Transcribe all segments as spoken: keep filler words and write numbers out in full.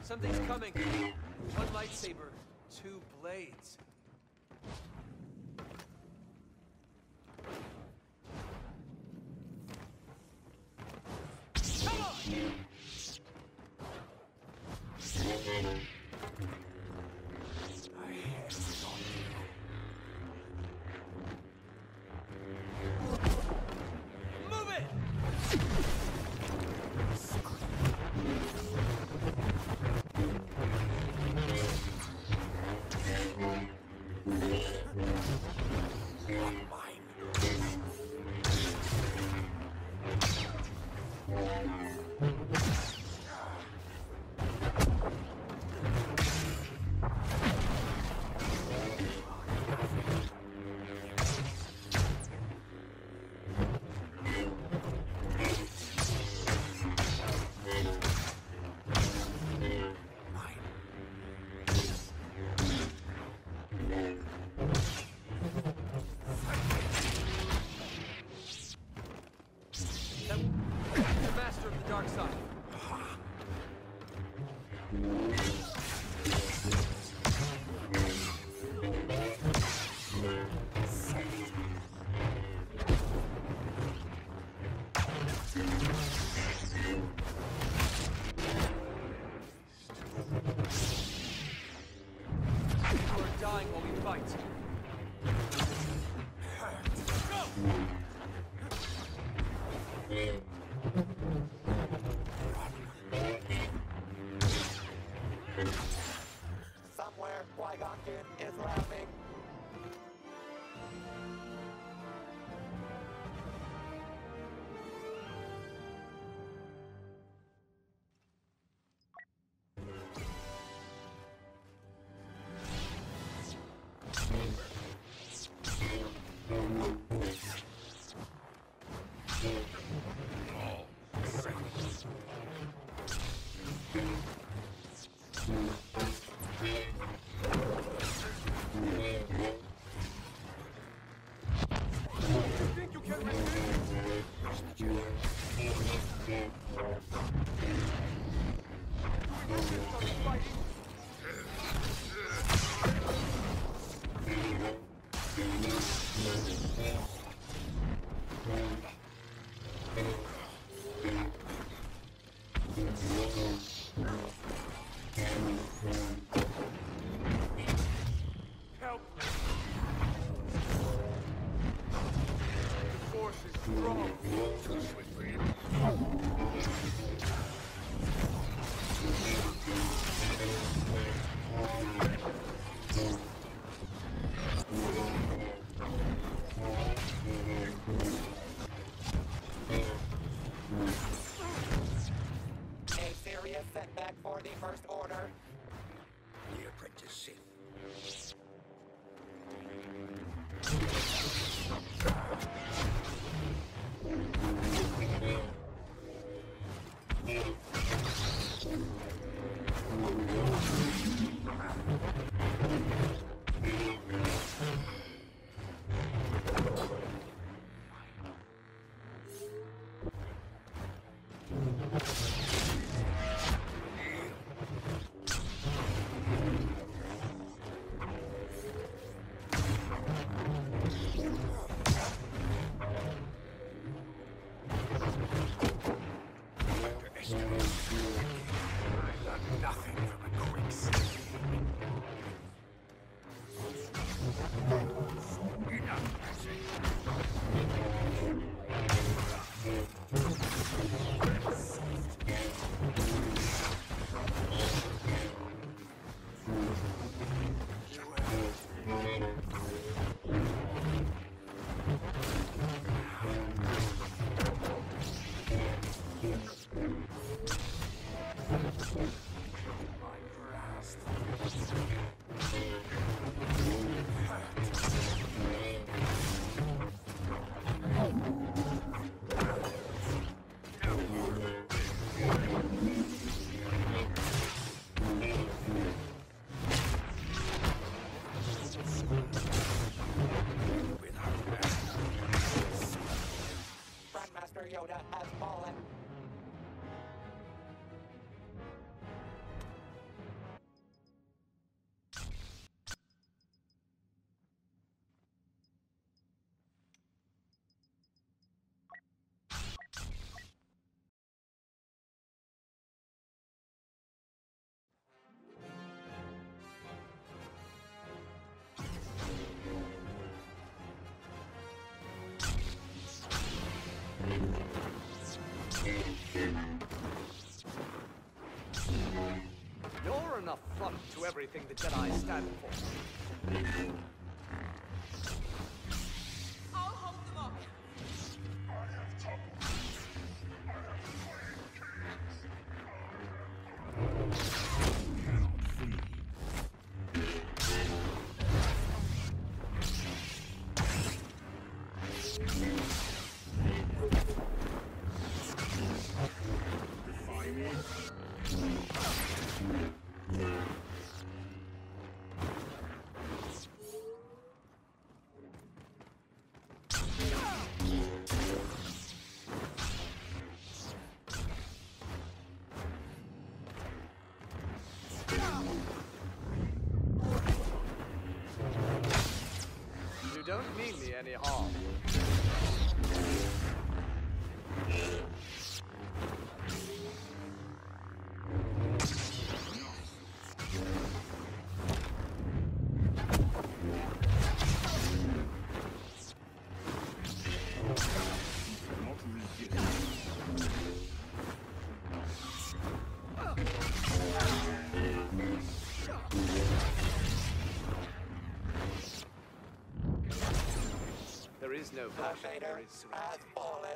Something's coming. One lightsaber, two blades. Come on! I have on you. Move it! Somewhere, Qui-Gon Jinn is laughing. Setback for the First Order. The Apprentice Sith. Yoda has fallen. everything the Jedi stand for. I'll hold them up. You don't mean me any harm. There is no The passion, Vader there is has serenity. fallen.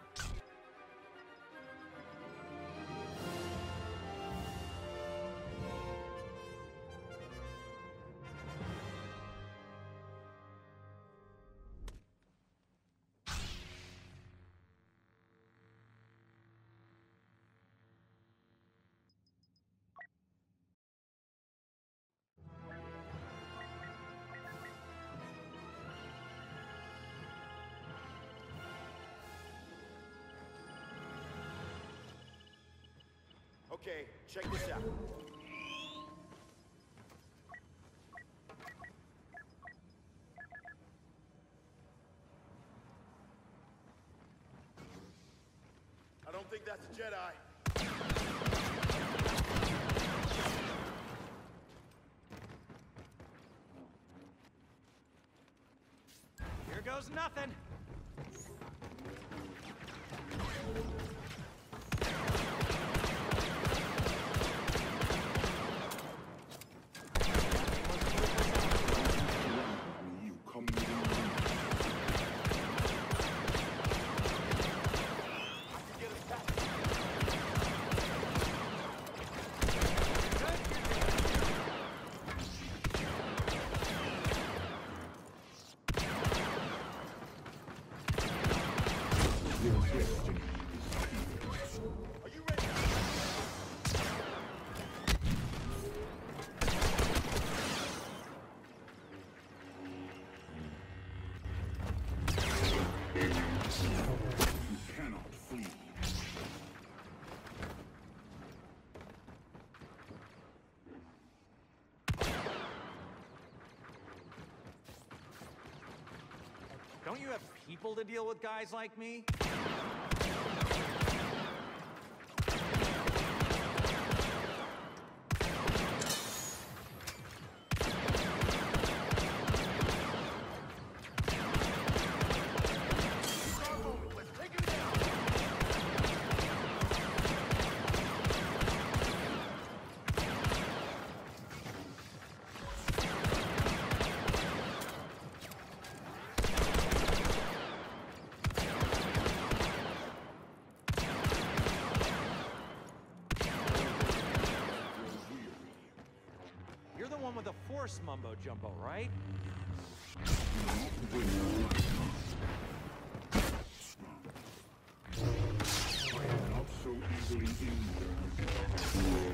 Okay, check this out. I don't think that's a Jedi. Here goes nothing. You come with me. Your destiny is here. Are you ready? You cannot flee. Don't you have people to deal with guys like me? You're the one with the Force mumbo jumbo, right? Not so easily injured.